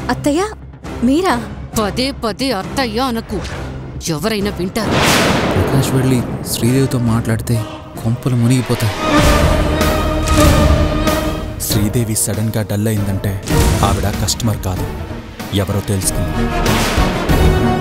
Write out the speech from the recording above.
అత్తయ్య మీరా? పదే పదే అత్తయ్య అనకు, ఎవరైనా వింటారు. ప్రకాష్ వెళ్ళి శ్రీదేవితో మాట్లాడితే కొంపలు మునిగిపోతాయి. శ్రీదేవి సడన్ గా డల్ అయిందంటే ఆవిడ కస్టమర్ కాదు, ఎవరో తెలుసుకుంది.